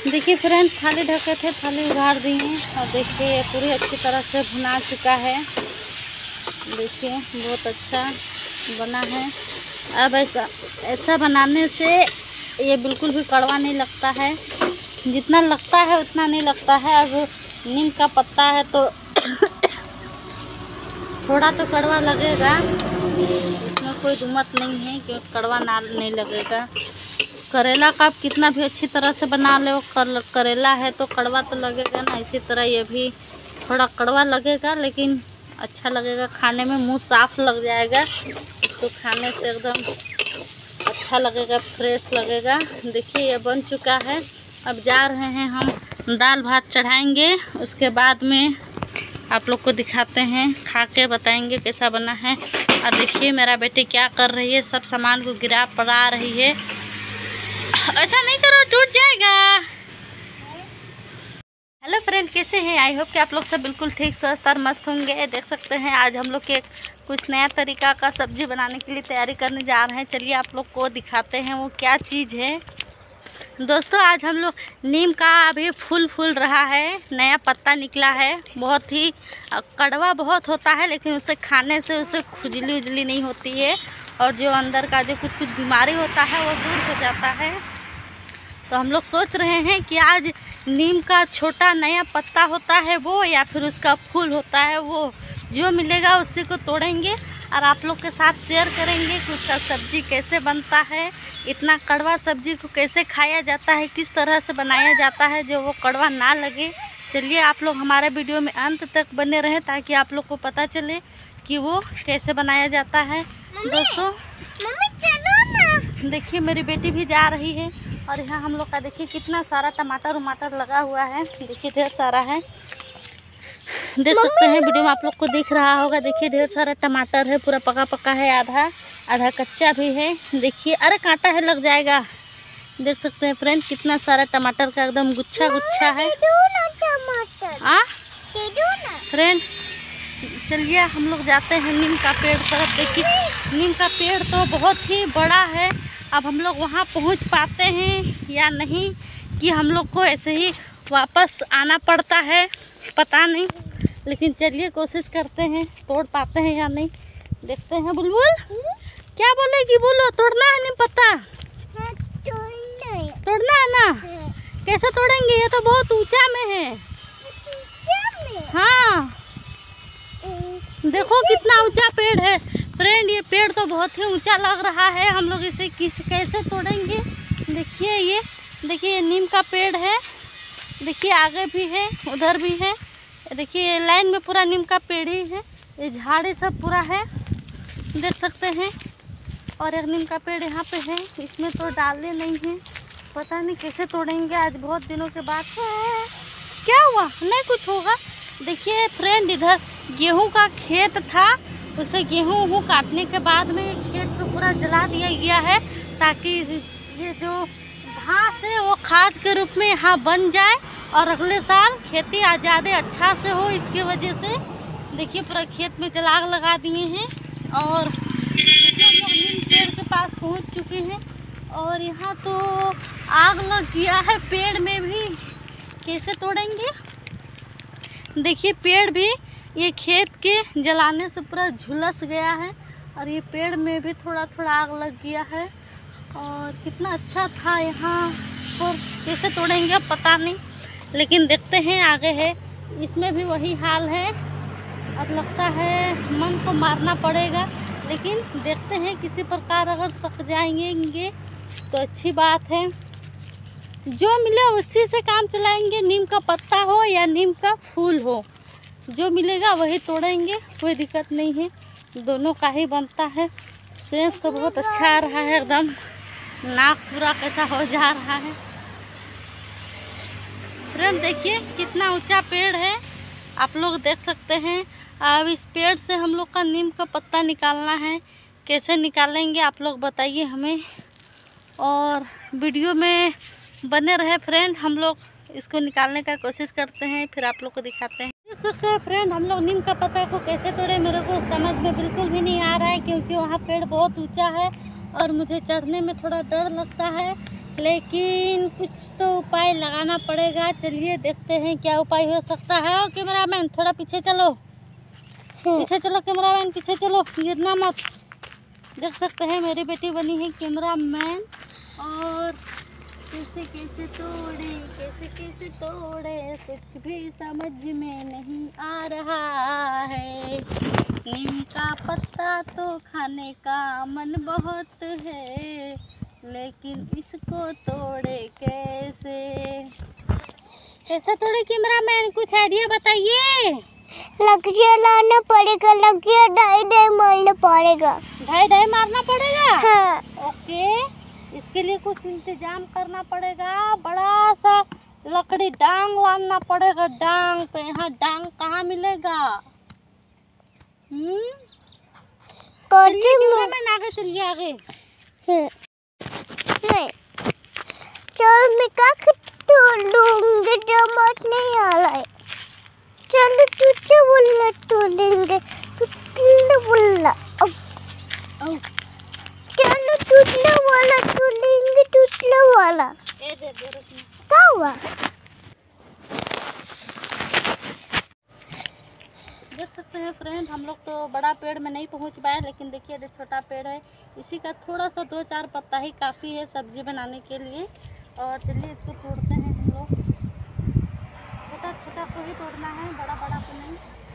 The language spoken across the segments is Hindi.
देखिए फ्रेंड्स, थाली ढके थे, थाली उघाड़ दी हैं और देखिए ये पूरी अच्छी तरह से भुना चुका है। देखिए बहुत अच्छा बना है। अब ऐसा बनाने से ये बिल्कुल भी कड़वा नहीं लगता है, जितना लगता है उतना नहीं लगता है। अब नीम का पत्ता है तो थोड़ा तो कड़वा लगेगा, इसमें कोई दुमत नहीं है कि कड़वा ना नहीं लगेगा। करेला का आप कितना भी अच्छी तरह से बना ले, वो करेला है तो कड़वा तो लगेगा ना। इसी तरह ये भी थोड़ा कड़वा लगेगा, लेकिन अच्छा लगेगा खाने में, मुंह साफ लग जाएगा। इसको खाने से एकदम अच्छा लगेगा, फ्रेश लगेगा। देखिए ये बन चुका है। अब जा रहे हैं हम दाल भात चढ़ाएंगे, उसके बाद में आप लोग को दिखाते हैं, खा के बताएंगे कैसा बना है। और देखिए मेरा बेटी क्या कर रही है, सब सामान को गिरा पड़ा रही है। ऐसा नहीं करो, टूट जाएगा। हेलो फ्रेंड, कैसे हैं? आई होप कि आप लोग सब बिल्कुल ठीक, स्वस्थ और मस्त होंगे। देख सकते हैं आज हम लोग के कुछ नया तरीका का सब्जी बनाने के लिए तैयारी करने जा रहे हैं। चलिए आप लोग को दिखाते हैं वो क्या चीज़ है। दोस्तों आज हम लोग नीम का अभी फूल रहा है, नया पत्ता निकला है। बहुत ही कड़वा बहुत होता है, लेकिन उसे खाने से उसे खुजली उजली नहीं होती है, और जो अंदर का जो कुछ बीमारी होता है वो दूर हो जाता है। तो हम लोग सोच रहे हैं कि आज नीम का छोटा नया पत्ता होता है वो, या फिर उसका फूल होता है वो, जो मिलेगा उसी को तोड़ेंगे और आप लोग के साथ शेयर करेंगे कि उसका सब्जी कैसे बनता है, इतना कड़वा सब्जी को कैसे खाया जाता है, किस तरह से बनाया जाता है जो वो कड़वा ना लगे। चलिए आप लोग हमारे वीडियो में अंत तक बने रहें, ताकि आप लोग को पता चले कि वो कैसे बनाया जाता है। दोस्तों मम्मी चलो ना। देखिए मेरी बेटी भी जा रही है, और यहाँ हम लोग का देखिए कितना सारा टमाटर उमाटर लगा हुआ है। देखिए ढेर सारा है, देख सकते हैं वीडियो में आप लोग को दिख रहा होगा। देखिए ढेर सारा टमाटर है, पूरा पका पका है, आधा आधा कच्चा भी है। देखिए अरे कांटा है, लग जाएगा। देख सकते हैं फ्रेंड कितना सारा टमाटर का एकदम गुच्छा गुच्छा है। फ्रेंड चलिए हम लोग जाते हैं नीम का पेड़ तरफ। देखिए नीम का पेड़ तो बहुत ही बड़ा है। अब हम लोग वहाँ पहुँच पाते हैं या नहीं, कि हम लोग को ऐसे ही वापस आना पड़ता है, पता नहीं। लेकिन चलिए कोशिश करते हैं, तोड़ पाते हैं या नहीं, देखते हैं। बुलबुल क्या बोलेगी? बोलो। तोड़ना है नीम पत्ता? तोड़ना है ना? कैसे तोड़ेंगे? ये तो बहुत ऊंचा में है। हाँ देखो कितना ऊंचा पेड़ है फ्रेंड, ये पेड़ तो बहुत ही ऊंचा लग रहा है। हम लोग इसे कैसे तोड़ेंगे? देखिए ये देखिए ये नीम का पेड़ है। देखिए आगे भी है, उधर भी है। देखिए लाइन में पूरा नीम का पेड़ ही है, ये झाड़ी सब पूरा है, देख सकते हैं। और एक नीम का पेड़ यहाँ पे है, इसमें तो डाले नहीं हैं, पता नहीं कैसे तोड़ेंगे आज बहुत दिनों के बाद। क्या हुआ? नहीं कुछ होगा। देखिए फ्रेंड इधर गेहूं का खेत था, उसे गेहूं काटने के बाद में खेत को पूरा जला दिया गया है, ताकि ये जो घास है वो खाद के रूप में यहाँ बन जाए और अगले साल खेती ज़्यादा अच्छा से हो। इसकी वजह से देखिए पूरा खेत में जलाग लगा दिए हैं। और देखिए हम लोग नीम पेड़ के पास पहुँच चुके हैं, और यहाँ तो आग लग गया है पेड़ में भी। कैसे तोड़ेंगे? देखिए पेड़ भी ये खेत के जलाने से पूरा झुलस गया है, और ये पेड़ में भी थोड़ा थोड़ा आग लग गया है। और कितना अच्छा था यहाँ पर, कैसे तोड़ेंगे अब पता नहीं, लेकिन देखते हैं आगे है। इसमें भी वही हाल है, अब लगता है मन को मारना पड़ेगा, लेकिन देखते हैं किसी प्रकार अगर सक जाएंगे तो अच्छी बात है। जो मिले उसी से काम चलाएंगे, नीम का पत्ता हो या नीम का फूल हो, जो मिलेगा वही तोड़ेंगे, कोई दिक्कत नहीं है। दोनों का ही बनता है। सेंस तो बहुत अच्छा आ रहा है, एकदम नाक पूरा कैसा हो जा रहा है। फ्रेंड देखिए कितना ऊंचा पेड़ है, आप लोग देख सकते हैं। अब इस पेड़ से हम लोग का नीम का पत्ता निकालना है, कैसे निकालेंगे आप लोग बताइए हमें, और वीडियो में बने रहे फ्रेंड। हम लोग इसको निकालने का कोशिश करते हैं, फिर आप लोग को दिखाते हैं। देख सकते हैं फ्रेंड हम लोग नीम का पत्ता को कैसे तोड़े, मेरे को समझ में बिल्कुल भी नहीं आ रहा है, क्योंकि वहाँ पेड़ बहुत ऊंचा है और मुझे चढ़ने में थोड़ा डर लगता है। लेकिन कुछ तो उपाय लगाना पड़ेगा। चलिए देखते हैं क्या उपाय हो सकता है। ओ कैमरामैन थोड़ा पीछे चलो, पीछे चलो कैमरामैन, पीछे चलो, गिरना मत। देख सकते हैं मेरी बेटी बनी है कैमरामैन। और कैसे कैसे तोड़े कुछ भी समझ में नहीं आ रहा है। नीम का पत्ता तो खाने का मन बहुत है, लेकिन इसको तोड़े कैसे? कैसे तोड़े कैमरामैन, कुछ आइडिया बताइए। लकड़ियाँ लाना पड़ेगा, लकड़ियाँ ढाई मारना पड़ेगा। ढाई मारना पड़ेगा? हाँ। ओके, इसके लिए कुछ इंतजाम करना पड़ेगा। बड़ा सा लकड़ी डांग लाना पड़ेगा। डांग तो यहाँ डांग कहाँ मिलेगा? कैमरामैन आगे चलिए, आगे। नहीं चल मैं क्या तोड़ूंगी, जमात नहीं आ रहा है। चलो टूटे बोलना तोड़ेंगे, टूटे बोलना। चलो टूटने वाला तोड़ेंगे, टूटने वाला। क्या हुआ? देख सकते हैं फ्रेंड, हम लोग तो बड़ा पेड़ में नहीं पहुंच पाए, लेकिन देखिए ये छोटा पेड़ है। इसी का थोड़ा सा 2-4 पत्ता ही काफ़ी है सब्जी बनाने के लिए। और चलिए इसको तोड़ते हैं हम लोग। छोटा छोटा को ही तोड़ना है, बड़ा बड़ा को नहीं।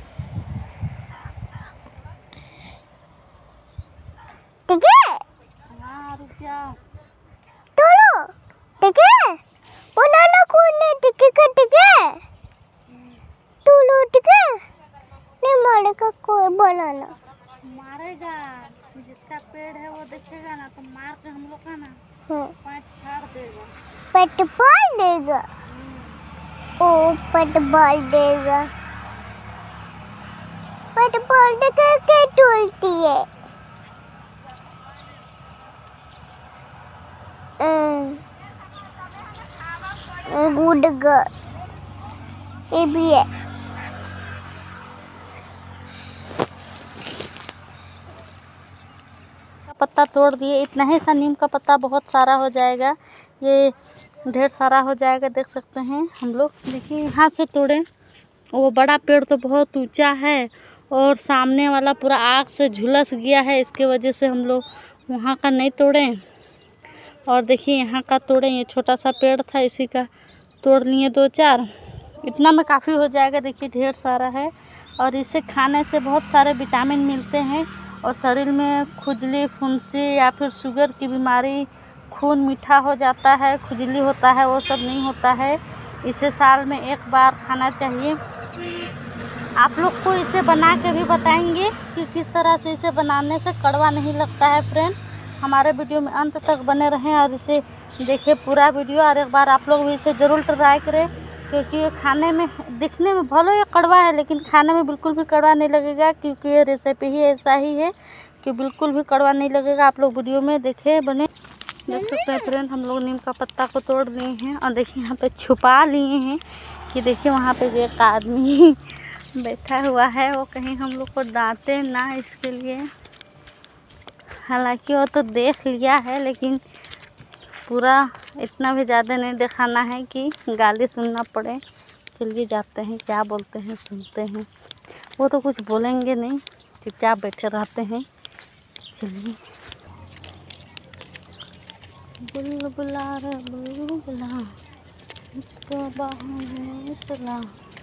ठीक है, हाँ रुक जाओ, तोड़ो। ठीक है, बनाना कौन है? ठीक है, तोड़ो। ठीक है, नहीं मारेगा कोई बनाना। मारेगा जिसका पेड़ है वो देखेगा ना, तो मार के हम लोग का ना पेट फाड़ देगा। पेट फाड़ देगा? ओ पेट फाड़ देगा। पेट फाड़ देगा क्या तोड़ती है? गुडगा ये भी है। पत्ता तोड़ दिए। इतना ही सा नीम का पत्ता बहुत सारा हो जाएगा, ये ढेर सारा हो जाएगा। देख सकते हैं हम लोग, देखिए यहाँ से तोड़े। वो बड़ा पेड़ तो बहुत ऊंचा है और सामने वाला पूरा आग से झुलस गया है, इसके वजह से हम लोग वहाँ का नहीं तोड़े। और देखिए यहाँ का तोड़े, ये छोटा सा पेड़ था इसी का तोड़ लिए 2-4। इतना में काफ़ी हो जाएगा। देखिए ढेर सारा है और इसे खाने से बहुत सारे विटामिन मिलते हैं और शरीर में खुजली, फुंसी या फिर शुगर की बीमारी, खून मीठा हो जाता है, खुजली होता है, वो सब नहीं होता है। इसे साल में 1 बार खाना चाहिए। आप लोग को इसे बना के भी बताएंगे कि किस तरह से इसे बनाने से कड़वा नहीं लगता है। फ्रेंड हमारे वीडियो में अंत तक बने रहें और इसे देखिए पूरा वीडियो। और एक बार आप लोग भी इसे ज़रूर ट्राई करें, क्योंकि ये खाने में, दिखने में भले ये कड़वा है, लेकिन खाने में बिल्कुल भी कड़वा नहीं लगेगा, क्योंकि ये रेसिपी ही ऐसा ही है कि बिल्कुल भी कड़वा नहीं लगेगा। आप लोग वीडियो में देखें, बने। देख सकते हैं फ्रेंड, हम लोग नीम का पत्ता को तोड़ लिए हैं और देखिए यहाँ पे छुपा लिए हैं कि देखिए वहाँ पे एक आदमी बैठा हुआ है, वो कहीं हम लोग को डांटे ना, इसके लिए। हालांकि वो तो देख लिया है, लेकिन पूरा इतना भी ज़्यादा नहीं दिखाना है कि गाली सुनना पड़े। चलिए जाते हैं, क्या बोलते हैं सुनते हैं। वो तो कुछ बोलेंगे नहीं, चुपचाप बैठे रहते हैं। चलिए। बुलबुला रे बुलबुला, मुझको बाहों में सुला।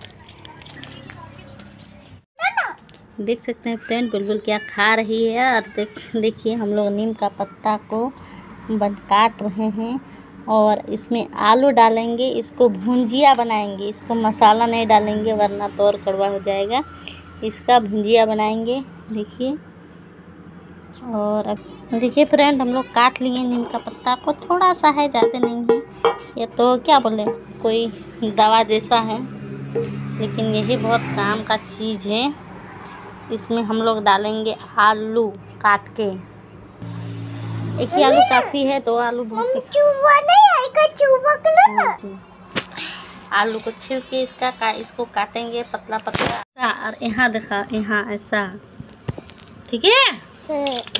देख सकते हैं फ्रेंड, बुलबुल क्या खा रही है। और देखिए हम लोग नीम का पत्ता को काट रहे हैं और इसमें आलू डालेंगे, इसको भुंजिया बनाएंगे। इसको मसाला नहीं डालेंगे वरना तो और कड़वा हो जाएगा। इसका भुंजिया बनाएंगे, देखिए। और अब देखिए फ्रेंड, हम लोग काट लिए नीम का पत्ता को, थोड़ा सा है, ज़्यादा नहीं है। ये तो क्या बोले, कोई दवा जैसा है, लेकिन यही बहुत काम का चीज़ है। इसमें हम लोग डालेंगे आलू काट के। एक ही आलू काफ़ी है, 2 आलू बहुत। चूहा नहीं आएगा, चूहा के लिए आलू को छील के इसको काटेंगे पतला पतला। और यहाँ देखा, यहाँ ऐसा, ठीक है।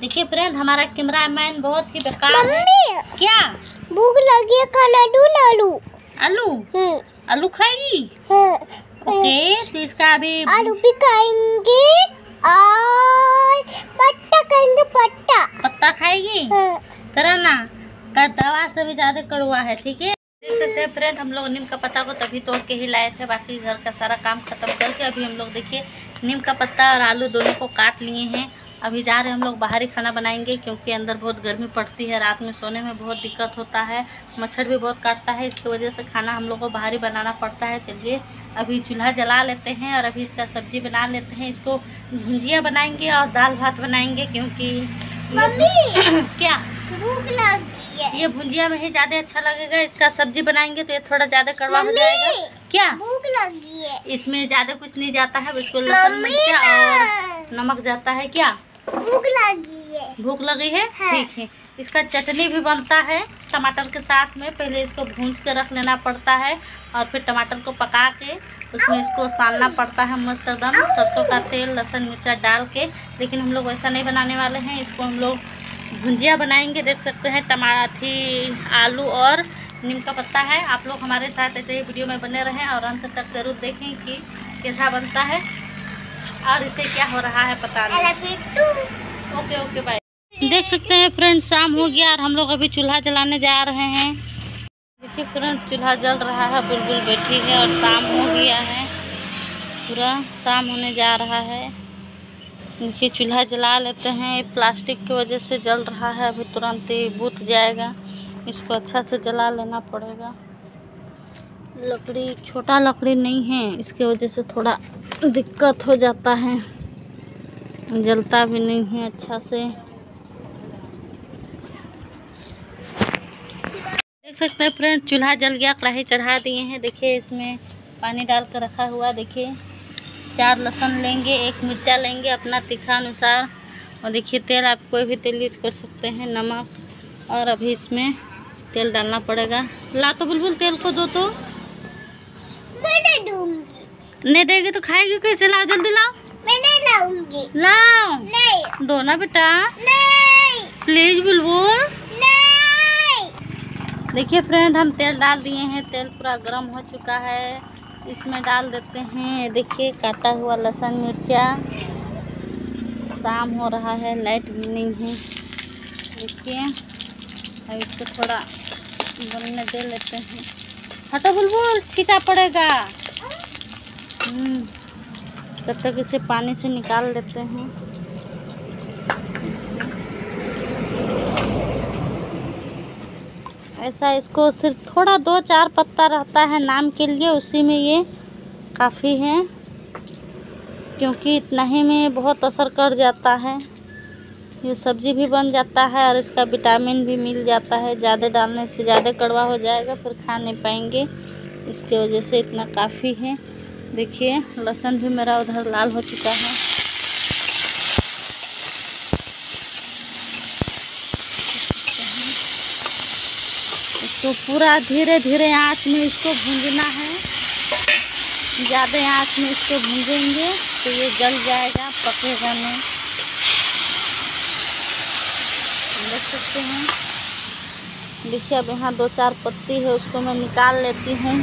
देखिए फ्रेंड, हमारा कैमरामैन बहुत ही बेकार है। मम्मी क्या भूख लगी है, खाना दूँ ना? आलू आलू खाएगी? ओके, तो इसका अभी आलू भी खाएंगे और पत्ता खाएंगे। पत्ता खाएगी? कराना का दवा से भी ज्यादा कड़वा है, ठीक है। देख सकते हैं फ्रेंड, हम लोग नीम का पत्ता को तभी तोड़ के ही लाए थे, बाकी घर का सारा काम खत्म करके अभी हम लोग देखिए नीम का पत्ता और आलू दोनों को काट लिए हैं। अभी जा रहे हैं हम लोग बाहर ही खाना बनाएंगे, क्योंकि अंदर बहुत गर्मी पड़ती है, रात में सोने में बहुत दिक्कत होता है, मच्छर भी बहुत काटता है, इसकी वजह से खाना हम लोग को बाहर ही बनाना पड़ता है। चलिए अभी चूल्हा जला लेते हैं और अभी इसका सब्जी बना लेते हैं। इसको भुजिया बनाएंगे और दाल भात बनाएंगे, क्योंकि क्या भूख लगी है। ये भुजिया में ही ज़्यादा अच्छा लगेगा। इसका सब्जी बनाएंगे तो ये थोड़ा ज़्यादा कड़वा हो जाएगा। क्या भूख लगी है? इसमें ज़्यादा कुछ नहीं जाता है, इसको लहसुन मिर्चा और नमक जाता है। क्या भूख लगी है? भूख लगी है? ठीक है। इसका चटनी भी बनता है टमाटर के साथ में। पहले इसको भूंज के रख लेना पड़ता है और फिर टमाटर को पका के उसमें इसको सानना पड़ता है मस्त एकदम, सरसों का तेल लहसुन मिर्चा डाल के। लेकिन हम लोग वैसा नहीं बनाने वाले हैं, इसको हम लोग भुजिया बनाएंगे। देख सकते हैं टमाटर, आलू और नीम का पत्ता है। आप लोग हमारे साथ ऐसे ही वीडियो में बने रहें और अंत तक जरूर देखें कि कैसा बनता है और इसे क्या हो रहा है पता नहीं। Okay bye. देख सकते हैं फ्रेंड, शाम हो गया और हम लोग अभी चूल्हा जलाने जा रहे हैं। देखिए फ्रेंड, चूल्हा जल रहा है, बुलबुल बैठी है और शाम हो गया है, पूरा शाम होने जा रहा है। देखिए चूल्हा जला लेते हैं, प्लास्टिक की वजह से जल रहा है, अभी तुरंत ही बुझ जाएगा, इसको अच्छा से जला लेना पड़ेगा। लकड़ी छोटा लकड़ी नहीं है, इसके वजह से थोड़ा दिक्कत हो जाता है, जलता भी नहीं है अच्छा से। देख सकते हैं फ्रेंड, चूल्हा जल गया, कढ़ाई चढ़ा दिए हैं। देखिए इसमें पानी डाल कर रखा हुआ। देखिए 4 लहसुन लेंगे, 1 मिर्चा लेंगे अपना तीखा अनुसार, और देखिए तेल आप कोई भी तेल यूज कर सकते हैं, नमक, और अभी इसमें तेल डालना पड़ेगा। ला तो बुलबुल तेल को दो तो। मैं नहीं दूंगी। नहीं देगी तो खाएगी कैसे? लाओ जल्दी लाओ। मैं नहीं लाऊंगी। लाओ। नहीं। दो ना बेटा। नहीं। प्लीज बुलबुल। नहीं। देखिए फ्रेंड, हम तेल डाल दिए हैं, तेल पूरा गर्म हो चुका है, इसमें डाल देते हैं। देखिए काटा हुआ लहसुन मिर्चा। शाम हो रहा है, लाइट भी नहीं है। देखिए अब इसको थोड़ा बनने दे लेते हैं। हटो बुलबुल, छीटा पड़ेगा। तब तक इसे पानी से निकाल लेते हैं। ऐसा इसको सिर्फ थोड़ा 2-4 पत्ता रहता है नाम के लिए, उसी में ये काफ़ी है, क्योंकि इतना ही में बहुत असर कर जाता है। ये सब्जी भी बन जाता है और इसका विटामिन भी मिल जाता है। ज़्यादा डालने से ज़्यादा कड़वा हो जाएगा, फिर खा नहीं पाएंगे, इसके वजह से इतना काफ़ी है। देखिए लहसुन भी मेरा उधर लाल हो चुका है। इसको पूरा धीरे धीरे आंच में इसको भूंजना है। ज़्यादा आंच में इसको भूंजेंगे तो ये जल जाएगा, पकेगा नहीं। देख सकते हैं। देखिए अब यहाँ 2-4 पत्ती है, उसको मैं निकाल लेती हूँ।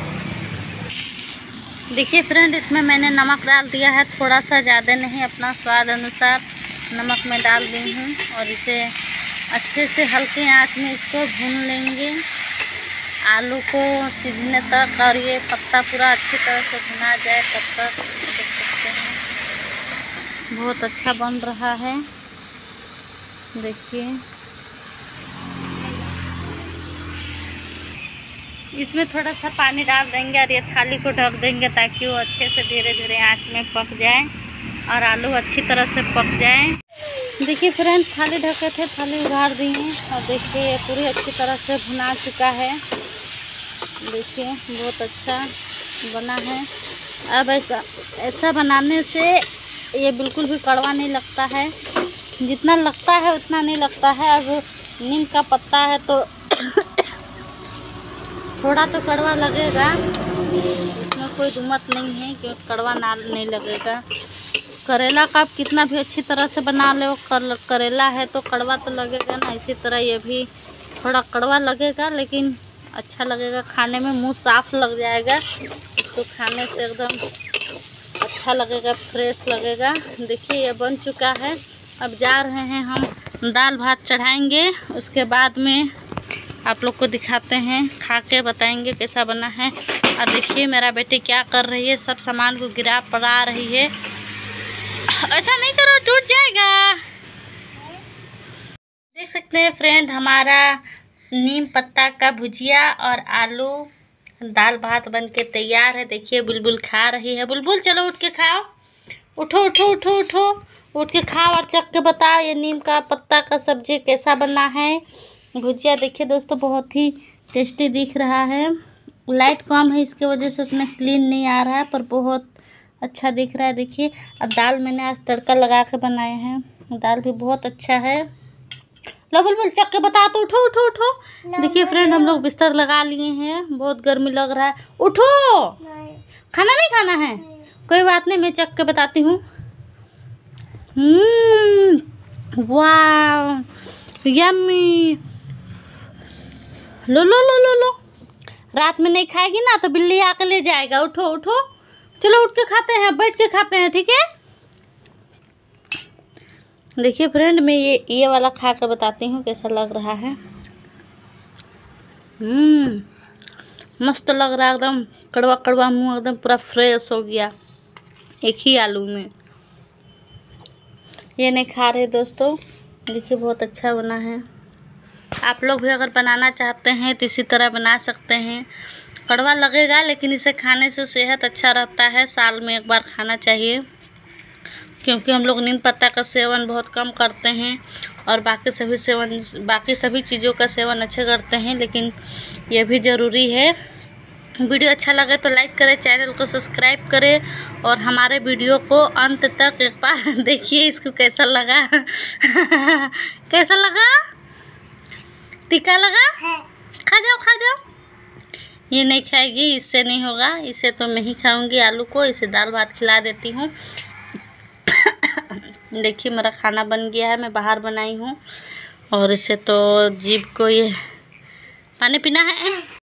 देखिए फ्रेंड, इसमें मैंने नमक डाल दिया है, थोड़ा सा, ज़्यादा नहीं, अपना स्वाद अनुसार नमक मैं डाल दी हूँ। और इसे अच्छे से हल्के आंच में इसको भून लेंगे आलू को सिझने तक, और ये पत्ता पूरा अच्छी तरह से भुना जाए तब तक। देख सकते हैं बहुत अच्छा बन रहा है। देखिए इसमें थोड़ा सा पानी डाल देंगे और ये थाली को ढक देंगे, ताकि वो अच्छे से धीरे धीरे आंच में पक जाए और आलू अच्छी तरह से पक जाए। देखिए फ्रेंड्स, थाली ढके थे, थाली उघाड़ दी हैं और देखिए ये पूरी अच्छी तरह से भुना चुका है। देखिए बहुत अच्छा बना है। अब ऐसा बनाने से ये बिल्कुल भी कड़वा नहीं लगता है, जितना लगता है उतना नहीं लगता है। अब नीम का पत्ता है तो थोड़ा तो कड़वा लगेगा, इसमें कोई दुमत नहीं है, क्योंकि कड़वा ना नहीं लगेगा। करेला का आप कितना भी अच्छी तरह से बना ले, वो करेला है तो कड़वा तो लगेगा ना, इसी तरह ये भी थोड़ा कड़वा लगेगा, लेकिन अच्छा लगेगा खाने में, मुंह साफ लग जाएगा, इसको खाने से एकदम अच्छा लगेगा, फ्रेश लगेगा। देखिए ये बन चुका है। अब जा रहे हैं हम दाल भात चढ़ाएंगे, उसके बाद में आप लोग को दिखाते हैं, खा के बताएंगे कैसा बना है। और देखिए मेरा बेटी क्या कर रही है, सब सामान को गिरा पड़ा रही है। ऐसा नहीं करो, टूट जाएगा। देख सकते हैं फ्रेंड, हमारा नीम पत्ता का भुजिया और आलू दाल भात बन के तैयार है। देखिए बुलबुल खा रही है। बुलबुल चलो उठ के खाओ, उठो उठो उठो उठो, उठ के खाओ और चख के बताओ ये नीम का पत्ता का सब्जी कैसा बना है। भुजिया देखिए दोस्तों बहुत ही टेस्टी दिख रहा है। लाइट कम है इसके वजह से उतना क्लीन नहीं आ रहा है, पर बहुत अच्छा दिख रहा है। देखिए अब दाल मैंने आज तड़का लगा के बनाए हैं, दाल भी बहुत अच्छा है। लो बुलबुल चख के बता तो, उठो उठो उठो। देखिए फ्रेंड हम लोग बिस्तर लगा लिए हैं, बहुत गर्मी लग रहा है। उठो, खाना नहीं खाना है, कोई बात नहीं, मैं चख के बताती हूँ। वाह यम्मी। लो लो लो लो लो, रात में नहीं खाएगी ना तो बिल्ली आके ले जाएगा। उठो उठो, चलो उठ के खाते हैं, बैठ के खाते हैं, ठीक है। देखिए फ्रेंड मैं ये वाला खा कर बताती हूँ कैसा लग रहा है। मस्त लग रहा है, एकदम कड़वा कड़वा, मुँह एकदम पूरा फ्रेश हो गया एक ही आलू में। ये नहीं खा रहे दोस्तों, देखिए बहुत अच्छा बना है। आप लोग भी अगर बनाना चाहते हैं तो इसी तरह बना सकते हैं। कड़वा लगेगा लेकिन इसे खाने से सेहत अच्छा रहता है, साल में एक बार खाना चाहिए, क्योंकि हम लोग नीम पत्ता का सेवन बहुत कम करते हैं और बाकी सभी चीज़ों का सेवन अच्छे करते हैं, लेकिन यह भी ज़रूरी है। वीडियो अच्छा लगे तो लाइक करें, चैनल को सब्सक्राइब करें और हमारे वीडियो को अंत तक एक बार देखिए। इसको कैसा लगा कैसा लगा, तीखा लगा? खा जाओ खा जाओ। ये नहीं खाएगी, इससे नहीं होगा, इसे तो मैं ही खाऊंगी आलू को, इसे दाल भात खिला देती हूँ। देखिए मेरा खाना बन गया है, मैं बाहर बनाई हूँ और इसे तो जीभ को ये पानी पीना है।